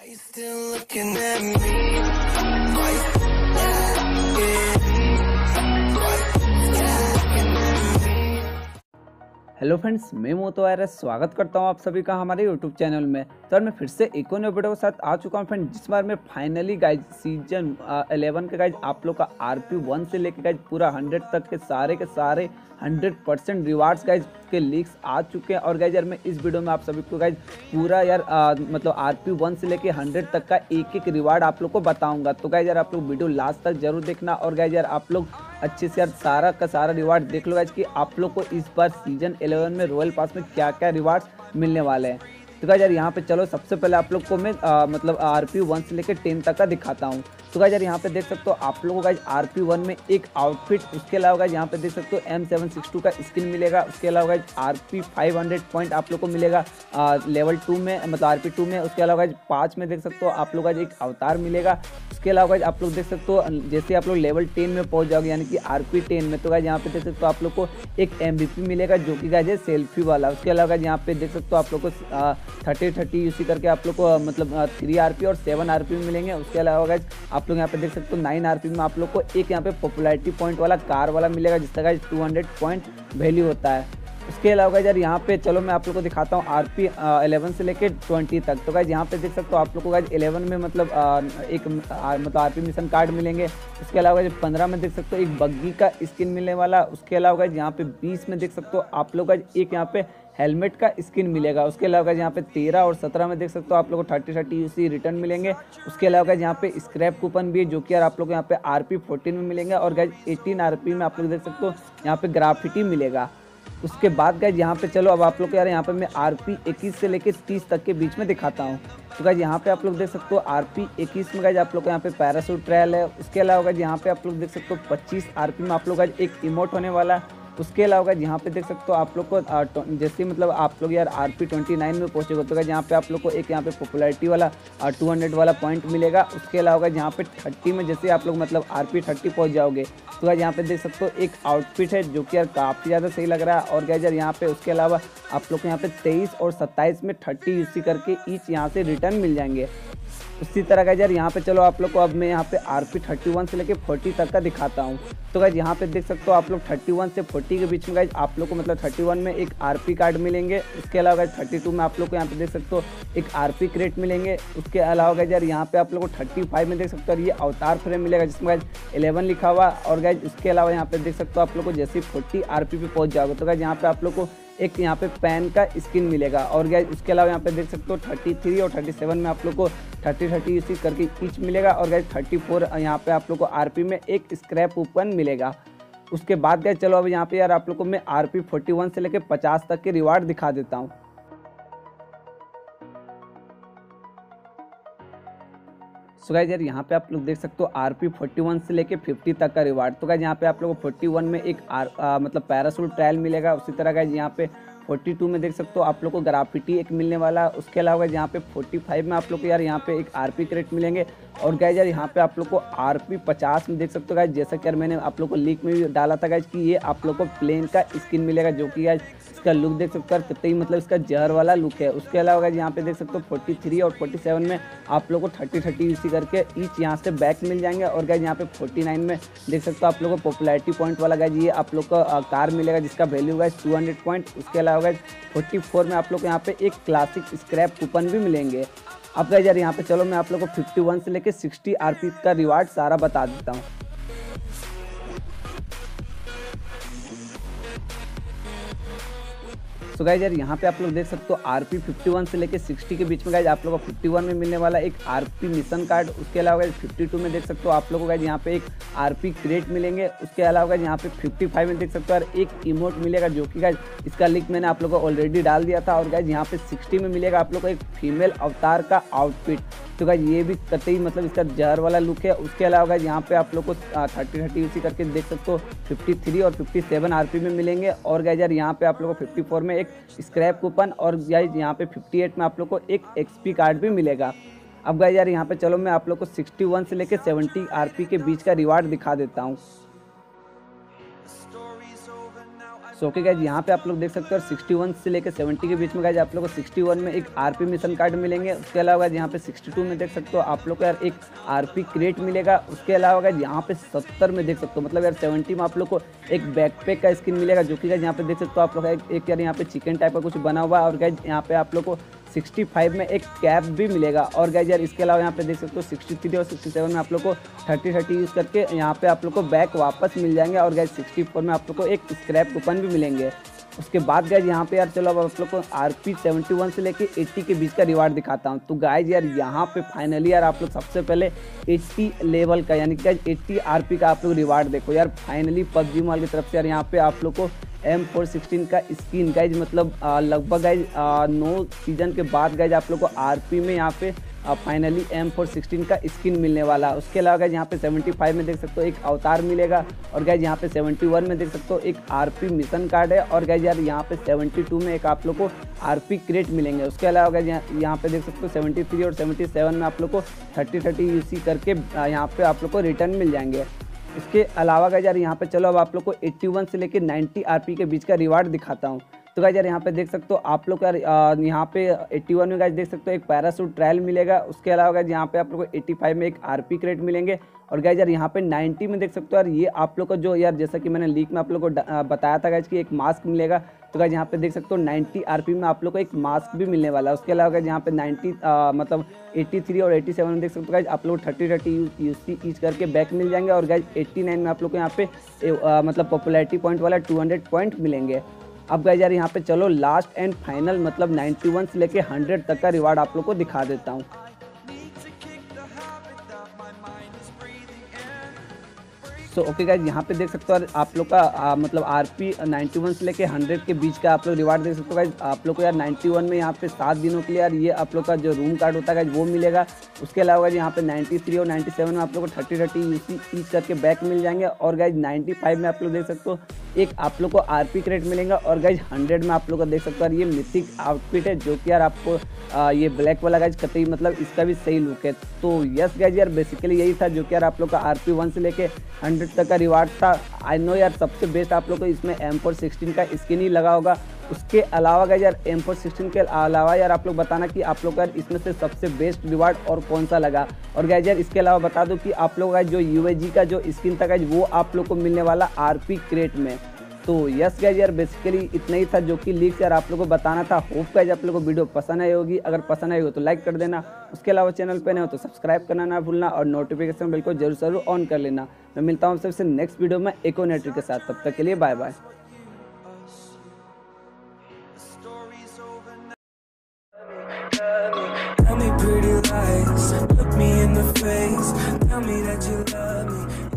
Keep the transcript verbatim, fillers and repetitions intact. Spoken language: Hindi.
you still looking at me? Why you still looking at me? Hello friends, मैं मोतो वायरस स्वागत करता हूं आप सभी का हमारे यूट्यूब चैनल में। तो मैं फिर से एक और नए वीडियो के साथ आ चुका हूं फ्रेंड, जिस बार में फाइनली गाइज सीजन इलेवन के गाइज आप लोग का आरपी वन से लेके गाइज पूरा हंड्रेड तक के सारे के सारे हंड्रेड परसेंट रिवार्ड्स गाइज के लीक्स आ चुके हैं। और गाइज यार मैं इस वीडियो में आप सभी को गाइज पूरा यार आ, मतलब आरपी वन से लेके हंड्रेड तक का एक एक रिवार्ड आप लोग को बताऊंगा। तो गाइज यार आप लोग वीडियो लास्ट तक जरूर देखना। और गाइज यार आप लोग अच्छे से यार सारा का सारा रिवार्ड देख लो गाइज कि आप लोग को इस बार सीजन इलेवन में रॉयल पास में क्या क्या रिवार्ड्स मिलने वाले हैं। तो गाइज यार यहाँ पे चलो सबसे पहले आप लोग को मैं आ, मतलब आरपी वन से लेकर टेन तक का दिखाता हूँ। तो गाइज यार यहाँ पे देख सकते हो आप लोगों को गाइज आरपी वन में एक आउटफिट, उसके अलावा गाइज यहाँ पे देख सकते हो एम सेवन सिक्स टू का स्किन मिलेगा। उसके अलावा guys RP five hundred point आप लोग को मिलेगा आ, लेवल टू में, मतलब आरपी टू में। उसके अलावा गाइज पाँच में देख सकते हो आप लोग गाइज एक अवतार मिलेगा। उसके अलावा गाइज आप लोग देख सकते हो जैसे आप लोग लेवल टेन में पहुंच जाओगे यानी कि आरपी टेन में, तो गाइज यहाँ पे देख सकते हो आप लोग को एक एमवीपी मिलेगा जो कि गाइज है सेल्फी वाला। उसके अलावा गाइज यहाँ पे देख सकते हो आप लोग को थर्टी थर्टी यूसी करके आप लोग को मतलब थ्री आरपी और सेवन आरपी में मिलेंगे। उसके अलावा गाइज आप लोग यहाँ पे देख सकते हो नाइन आरपी में आप लोग को एक यहाँ पे पॉपुलैरिटी पॉइंट वाला कार वाला मिलेगा जिसका guys two hundred point value होता है। उसके अलावा गाइज यार यहाँ पे चलो मैं आप लोग को दिखाता हूँ आरपी इलेवन से लेके ट्वेंटी तक। तो गाइज यहाँ पे देख सकते हो आप लोग को गाइज इलेवन में मतलब आ, एक आ, मतलब आरपी मिशन कार्ड मिलेंगे। उसके अलावा गाइज पंद्रह में देख सकते हो एक बग्गी का स्किन मिलने वाला। उसके अलावा गाइज यहाँ पे बीस में देख सकते हो आप लोग गाइज एक यहाँ पे हेलमेट का स्किन मिलेगा। उसके अलावा गाइज यहाँ पे तेरह और सत्रह में देख सकते हो आप लोगों को थर्टी थर्टी यूसी रिटर्न मिलेंगे। उसके अलावा गाइज यहाँ पे स्क्रैप कूपन भी है जो कि यार आप लोग को यहाँ पे आरपी फोर्टीन में मिलेंगे। और गाइज एटीन आरपी में आप लोग देख सकते हो यहाँ पे ग्राफिटी मिलेगा। उसके बाद गाइज यहाँ पे चलो अब आप लोग को यार यहाँ पे मैं आरपी इक्कीस से लेके तीस तक के बीच में दिखाता हूँ। तो गाइज यहाँ पे आप लोग देख सकते हो आरपी इक्कीस में गाइज आप लोग को यहाँ पे पैराशूट ट्रायल है। उसके अलावा गाइज यहाँ पे आप लोग देख सकते हो पच्चीस आरपी में आप लोग गाइज एक इमोट होने वाला है। उसके अलावा यहाँ पे देख सकते हो आप लोग को जैसे मतलब आप लोग यार आरपी ट्वेंटी नाइन में पहुंचेगा तो यहाँ पे आप लोग को एक यहाँ पे पॉपुलैरिटी वाला टू हंड्रेड वाला पॉइंट मिलेगा। उसके अलावा यहाँ पे थर्टी में जैसे आप लोग मतलब आरपी थर्टी पहुंच जाओगे तो गाइज यहाँ पे देख सकते हो एक आउटफिट है जो कि यार काफ़ी ज़्यादा सही लग रहा है। और गाइज यार यहाँ पे उसके अलावा आप लोग को यहाँ पे तेईस और सत्ताईस में थर्टी यूसी करके ईच यहाँ से रिटर्न मिल जाएंगे। उसी तरह गाइज यार यहाँ पे चलो आप लोग को अब मैं यहाँ पे आरपी थर्टी वन से लेके फोर्टी तक का दिखाता हूँ। तो गाइज यहाँ पे देख सकते हो आप लोग थर्टी वन से फोर्टी के बीच में गाइज आप लोग को मतलब थर्टी वन में एक आरपी कार्ड मिलेंगे। उसके अलावा गाइज थर्टी टू में आप लोग को यहाँ पे देख सकते हो एक आरपी क्रेट मिलेंगे। उसके अलावा गाइज यार यहाँ पे आप लोग को थर्टी फाइव में देख सकते हो ये अवतार फ्रेम मिलेगा जिसमें गाइज इलेवन लिखा हुआ। और गाइज उसके अलावा यहाँ पे देख सकते हो आप लोग को जैसे फोर्टी आरपी पे पहुँच जाओगे तो गाइज यहाँ पे आप लोग को एक यहाँ पे पैन का स्किन मिलेगा। और गाइज उसके अलावा यहाँ पे देख सकते हो थर्टी थ्री और थर्टी सेवन में आप लोग को थर्टी थर्टी यूसी करके ईच मिलेगा। और गाइज थर्टी फोर यहाँ पे आप लोग को आरपी में एक स्क्रैप कूपन मिलेगा। उसके बाद गाइज चलो अब यहाँ पे यार आप लोग को मैं आरपी फोर्टी वन से लेके पचास तक के रिवार्ड दिखा देता हूँ। सो गाइज यार यहाँ पे आप लोग देख सकते हो आरपी फोर्टी वन से लेके फिफ्टी तक का रिवार्ड। तो गाइज यहाँ पे आप लोगों को फोर्टी वन में एक आर आ, मतलब पैराशूट ट्रायल मिलेगा। उसी तरह गाइज यहाँ पे फोर्टी टू में देख सकते हो आप लोग को ग्राफिटी एक मिलने वाला। उसके अलावा गाइज यहाँ पे फोर्टी फाइव में आप लोग को यार यहाँ पे एक आरपी क्रेट मिलेंगे। और गाइज यार यहाँ पे आप लोग को आरपी पचास में देख सकते हो गाइज जैसा कि यार मैंने आप लोग को लीक में भी डाला था गाइज कि ये आप लोग को प्लेन का स्किन मिलेगा जो कि गाइज इसका लुक देख सकते हो कितना ही मतलब इसका जहर वाला लुक है। उसके अलावा गाइज यहाँ पे देख सकते हो फोर्टी थ्री और फोर्टी सेवन में आप लोग को थर्टी थर्टी यूसी करके ईच यहाँ से बैक मिल जाएंगे। और गाइज यहाँ पे फोर्टी नाइन में देख सकते हो आप लोग को पॉपुलैरिटी पॉइंट वाला गाइज ये आप लोग को कार मिलेगा जिसका value guys two hundred point. उसके अलावा गाइज फोर्टी फोर में आप लोग को यहाँ पे एक क्लासिक स्क्रैप कूपन भी मिलेंगे। अब गाइज यार यहाँ पे चलो मैं आप लोग को फिफ्टी वन से लेके सिक्सटी आरपी का रिवार्ड सारा बता देता हूँ। तो गाइज यार यहाँ पे आप लोग देख सकते हो आरपी फिफ्टी वन से लेके सिक्सटी के बीच में गाइज आप लोगों को फिफ्टी वन में मिलने वाला एक आरपी मिशन कार्ड। उसके अलावा गाइज फिफ्टी टू में देख सकते हो आप लोगों को गाइज यहाँ पे एक आरपी क्रेट मिलेंगे। उसके अलावा गाइज यहाँ पे फिफ्टी फाइव में देख सकते हो यार एक इमोट मिलेगा जो कि गाइज इसका लिंक मैंने आप लोगों को ऑलरेडी डाल दिया था। और गाइज यहाँ पे सिक्सटी में मिलेगा आप लोग को एक फीमेल अवतार का आउटफिट। तो गाइज ये भी कतई मतलब इसका जहर वाला लुक है। उसके अलावा गाइज यहाँ पे आप लोग को थर्टी थर्टी यूसी करके देख सकते हो फिफ्टी थ्री और फिफ्टी सेवन आरपी में मिलेंगे। और गाइज यार यहाँ पे आप लोग को फिफ्टी फोर में एक स्क्रैप कूपन और गाइज यहाँ पे फिफ्टी एट में आप लोग को एक एक्सपी कार्ड भी मिलेगा। अब गाइज यार यहाँ पे चलो मैं आप लोग को सिक्सटी वन से लेके सेवेंटी आरपी के बीच का रिवार्ड दिखा देता हूँ। सो ओके गाइज, यहाँ पे आप लोग देख सकते हो इकसठ से लेकर सत्तर के बीच में गाइज आप लोग को इकसठ में एक आरपी मिशन कार्ड मिलेंगे। उसके अलावा यहाँ पे बासठ में देख सकते हो आप लोग को यार एक आरपी क्रेट मिलेगा। उसके अलावा गाइज यहाँ पे सत्तर में देख सकते हो मतलब यार सत्तर में आप लोग को एक बैकपैक का स्किन मिलेगा, जो कि गाइज यहाँ पे देख सकते हो आप लोग एक, एक यार यहाँ पे चिकन टाइप का कुछ बना हुआ है। और गाइज यहाँ पे आप लोग को पैंसठ में एक कैप भी मिलेगा। और गाइज यार इसके अलावा यहाँ पे देख सकते हो तिरसठ और सड़सठ में आप लोग को तीस तीस यूज़ करके यहाँ पे आप लोग को बैक वापस मिल जाएंगे। और गाइज चौंसठ में आप लोग को एक स्क्रैप कूपन भी मिलेंगे। उसके बाद गाइज यहाँ पे यार चलो अब आप लोग को आरपी इकहत्तर से लेके अस्सी के बीच का रिवार्ड दिखाता हूँ। तो गाइज यार यहाँ पे फाइनली यार आप लोग सबसे पहले अस्सी लेवल का यानी कि गाइज अस्सी आरपी का आप लोग रिवार्ड देखो यार। फाइनली पबजी मॉल की तरफ से यार यहाँ पे आप लोग को एम फोर सिक्सटीन का स्किन गाइज मतलब लगभग गाइज नौ सीजन के बाद गाइज आप लोग को आरपी में यहाँ पे फाइनली एम फोर सिक्सटीन का स्किन मिलने वाला। उसके अलावा गाइज यहाँ पे पचहत्तर में देख सकते हो एक अवतार मिलेगा। और गाइज यहाँ पे इकहत्तर में देख सकते हो एक आरपी मिशन कार्ड है। और गाइज यार यहाँ पे बहत्तर में एक आप लोग को आरपी क्रेट मिलेंगे। उसके अलावा गाइज यहाँ पे देख सकते हो तिहत्तर और सतहत्तर में आप लोग को तीस तीस यूसी करके यहाँ पे आप लोग को रिटर्न मिल जाएंगे। इसके अलावा गाइज यार यहाँ पे चलो अब आप लोग को इक्यासी से लेकर नब्बे आरपी के बीच का रिवार्ड दिखाता हूँ। तो गाइज यार यहाँ पे देख सकते हो आप लोग यार यहाँ पे इक्यासी में गाइज देख सकते हो एक पैरासूट ट्रायल मिलेगा। उसके अलावा गाइज यहाँ पे आप लोग को पचासी में एक आरपी क्रेट मिलेंगे। और गाइज यार यहाँ पे नब्बे में देख सकते हो यार ये आप लोग को जो यार जैसा कि मैंने लीक में आप लोग को बताया था गाइज कि एक मास्क मिलेगा। तो गाइज यहाँ पे देख सकते हो नब्बे आरपी में आप लोग को एक मास्क भी मिलने वाला है। उसके अलावा गाइज यहाँ पे नब्बे मतलब तिरासी और सत्तासी में देख सकते हो गाइज आप लोग को तीस तीस यूसी ईच करके बैक मिल जाएंगे। और गाइज नवासी में आप लोग को यहाँ पे आ, मतलब पॉपुलैरिटी पॉइंट वाला दो सौ पॉइंट मिलेंगे। अब गाइज यार यहाँ पे चलो लास्ट एंड फाइनल मतलब इक्यानवे से लेके सौ तक का रिवार्ड आप लोग को दिखा देता हूँ। सो ओके गाइज यहाँ पे देख सकते हो आप लोग का आ, मतलब आरपी इक्यानवे से लेके सौ के बीच का आप लोग रिवार्ड देख सकते हो गाइज। आप लोग को यार इक्यानवे में यहाँ पे सात दिनों के लिए यार ये आप लोग का जो रूम कार्ड होता है गाइज वो मिलेगा। उसके अलावा गाइज यहाँ पे तिरानवे और सत्तानवे में आप लोग को तीस तीस यूसी ईच करके बैक मिल जाएंगे। और गाइज पचानवे में आप लोग देख सकते हो एक आप लोग को आरपी क्रेट मिलेगा। और गाइज सौ में आप लोग को देख सकते हो यार ये मिथिक आउटफिट है, जो कि यार आपको आ, ये ब्लैक वाला गाइज कतई मतलब इसका भी सही लुक है। तो यस गाइज यार बेसिकली यही था जो कि यार आप लोग का आरपी वन से लेके सौ तक का रिवार्ड था। आई नो यार सबसे बेस्ट आप लोग को इसमें एम फोर सिक्सटीन का स्किन ही लगा होगा। उसके अलावा गाइज यार एम फोर सिक्सटीन के अलावा यार आप लोग बताना कि आप लोग का इसमें से सबसे बेस्ट रिवार्ड और कौन सा लगा। और गाइज यार इसके अलावा बता दो कि आप लोग का जो यूएजी का जो स्किन था गाइज वो आप लोग को मिलने वाला आरपी क्रेट में। तो यस गाइज यार बेसिकली इतना ही था जो कि लीक्स यार आप लोगों को बताना था। होप गाइज आप लोगों को वीडियो पसंद आई होगी। अगर पसंद आई हो तो लाइक कर देना। उसके अलावा चैनल पे नए हो तो सब्सक्राइब करना ना भूलना और नोटिफिकेशन बिल को जरूर जरूर ऑन कर लेना। मैं मिलता हूँ सबसे नेक्स्ट वीडियो में एक और नए ट्रिक के साथ। तब तक के लिए bye bye. Tell me pretty lies, look me in the face, tell me that you love me.